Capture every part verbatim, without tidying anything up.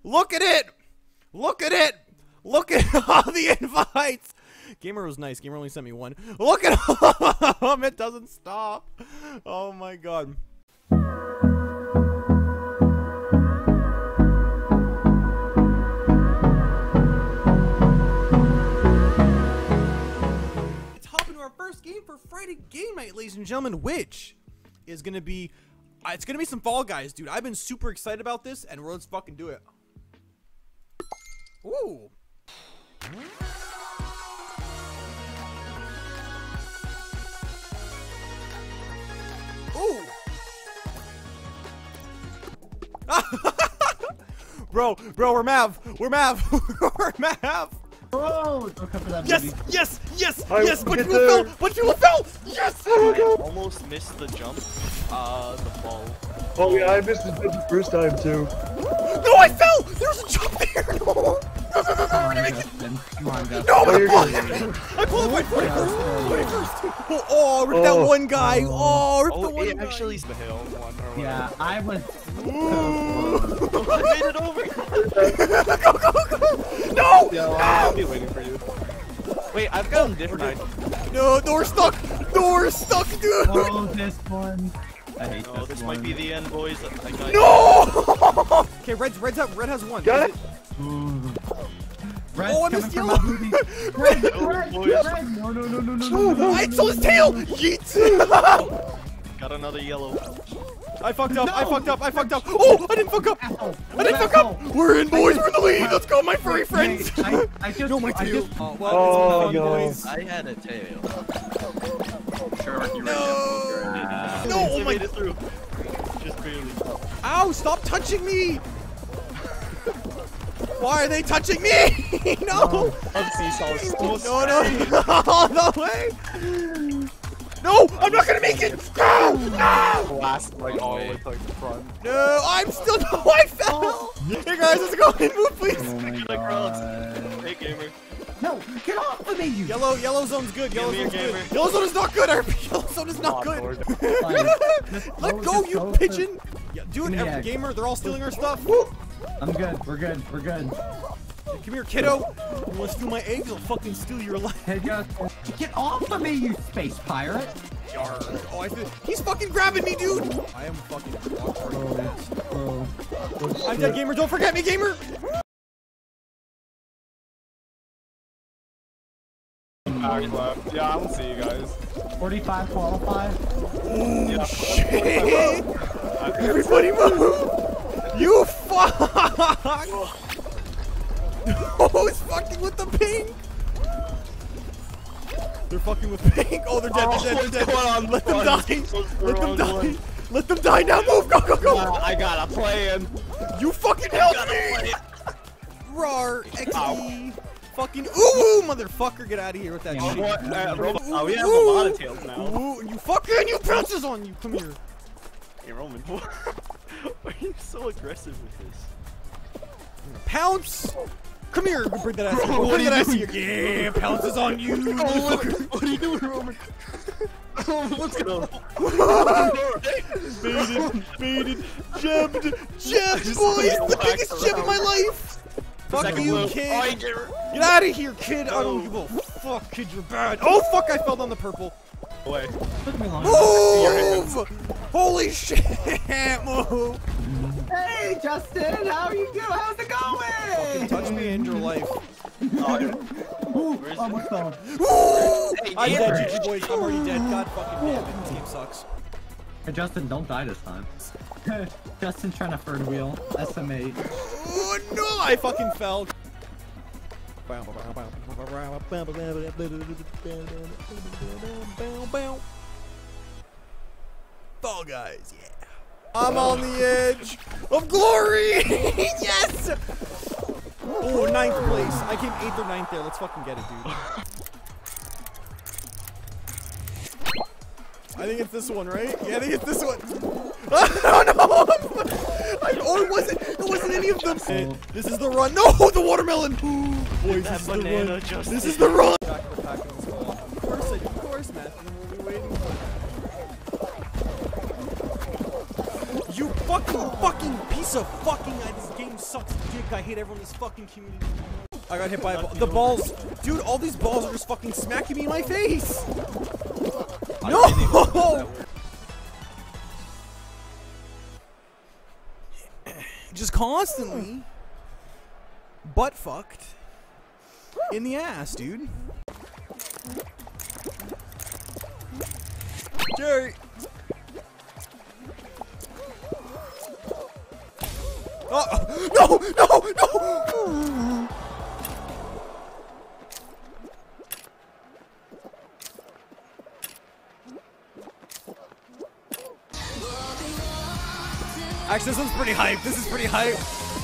Look at it! Look at it! Look at all the invites! Gamer was nice. Gamer only sent me one. Look at all of them! It doesn't stop. Oh my god. Let's hop into our first game for Friday game night, ladies and gentlemen, which is gonna be uh, it's gonna be some Fall Guys, dude. I've been super excited about this, and let's fucking do it. Ooh. Ooh. bro, bro, we're Mav. We're Mav. We're Mav. Oh, don't come for that yes, baby. yes, yes, I yes, but people there. fell. But people fell. Yes. Oh my god. Almost missed the jump. Uh, the fall. Oh yeah, I missed it the first time too. No, I fell. There's a jump there. No. No, no, no, no, Come on, we're gonna make it. Justin. Come on, Justin. No, Oh, I'm you're gonna I qualified forty-first. forty-first. Oh, oh, look at that Oh. one guy. Oh, look at Oh, the one it guy. actually is the hill one or whatever. Yeah, I was. I made it over. Go, go, go. No. Yo, I'll be waiting for you. Wait, I've got a different idea. No, door stuck. Door stuck, dude. Oh, this one. I hate No, this, this one. might be the end, boys. I got No. Okay, red's red's up. Red has one. Got it? Ooh. Red's Oh, I coming missed from yellow. my booty. Red, No, red, boys. red. No, no, no, no, no, no, no. I saw his tail. Yeet. Got another yellow. I fucked up. I No. fucked up. I fucked up. Oh, I didn't fuck up. Ow. I didn't fuck up. We're in, boys. We're in the lead. Let's go, my furry friends. I, I just, No, my I tail. just, Oh, well, Oh, it's fun, no. boys. I had a tail. Sure, you No. uh, No, oh I my- made it through. Just barely. Ow, stop touching me! Why are they touching me? No! I'm seesaws. No, no, no, no way! No, I'm not gonna make it! No! No! Last, like, all the way to the front. No, I'm still, no, I fell! Hey guys, let's go and move, please! oh my Like rods. god. Hey, gamer. No, get off of me, you. Yellow, yellow zone's good, yellow Give me a zone's good. gamer. Yellow zone is not good, our yellow zone is not Oh, good. Lord. Fine. Just Let go- go, just you go for- pigeon! Yeah, dude, Give me every that. gamer, they're all stealing our stuff. I'm good. We're good. We're good. Come here, kiddo. You wanna steal my eggs? I'll fucking steal your life. Hey, just get off of me, you space pirate. Yarr. Oh, I feel he's fucking grabbing me, dude. I am fucking awkward. Oh, oh. I'm dead, gamer. Don't forget me, gamer. Yeah, I don't see you guys. forty-five qualified. Oh Yeah. shit! Everybody move! You fuck! Who's fucking with the pink? They're fucking with pink. Oh, they're dead. Oh, They're dead. what's They're dead. going on? Let them Run. die. This was the Let them wrong die. one. Let them die now. Move. Go, go, go. Uh, I got a plan. You fucking help Got a me. plan. Rar. X E. Fucking ooh, motherfucker. Get out of here with that Yeah, shit. What? Uh, Roman, Ooh, uh, we have ooh. a lot of tails now. Ooh, you fucking, you pounces on you. Come here. Hey, Roman, why are you so aggressive with this? Pounce. Come here. Bring that ass here. Bro, what Bring are that you ass here. Yeah, pounces on you. motherfucker. What are you doing, Roman? What's going on? Baited, baited, jabbed, jabbed, boys. The biggest jab of my life. Fuck Second you, blow. kid. Oh, I get her. Get out of here, kid. I don't give a fuck, kid. You're bad. Oh, fuck. I fell down the purple. Away. Took me long. Move! Holy shit! Move! Hey, Justin, how are you doing? How's it going? Touch me in your life. Ooh, Where's almost fell. Woo! Hey, I'm gamer. dead, G G boys. I'm already dead. God fucking damn it. This game sucks. Hey, Justin, don't die this time. Justin trying to third wheel. S M eight. Oh no! I fucking fell. Fall Guys, yeah. I'm on the edge of glory! Yes! Oh, ninth place. I came eighth or ninth there. Let's fucking get it, dude. I think it's this one, right? Yeah, I think it's this one. Oh no! I, oh, it wasn't. It wasn't any of them. This is the run. No, the watermelon. Boys, That this is the banana run. just This is the run. Of course, of course, Matthew. We'll be waiting for you. You fucking, fucking piece This a fucking uh, this game sucks dick. I hate everyone in this fucking community. I got hit by a ball. The balls, dude. All these balls are just fucking smacking me in my face. No. Just constantly butt fucked in the ass, dude. Jerry. Oh, no, no, no! Actually, this one's pretty hype. This is pretty hype.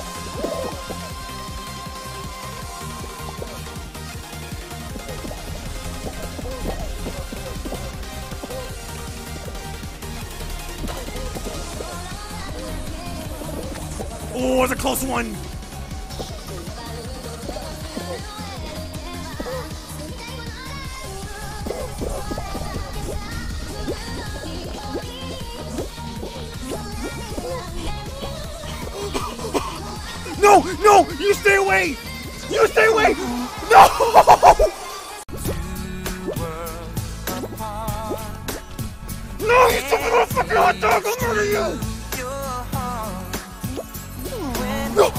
Oh, it's a close one. No, no, you stay away. You stay away. No. No, you stupid little fucking hot dog. I'll murder you. No.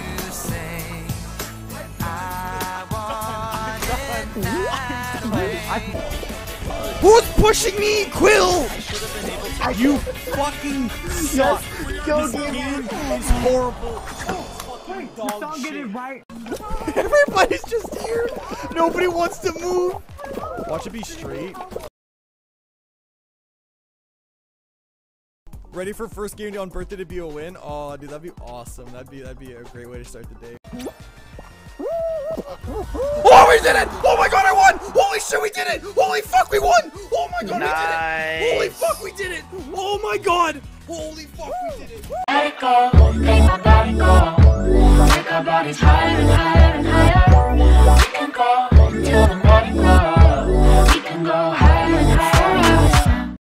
Who's pushing me, Quill? You fucking suck. This game is horrible. Fucking dog shit. Get it right. Everybody's just here. Nobody wants to move. Watch it be straight. Ready for first game on birthday to be a win? Oh, dude, that'd be awesome. That'd be that'd be a great way to start the day. Oh, we did it! Oh my god, I won! Holy shit, we did it! Holy fuck, we won! Oh my god, nice. we did it! Holy fuck, we did it! Oh my god! Holy fuck, we did it! Let it go, make my body go. Make our bodies higher and higher and higher.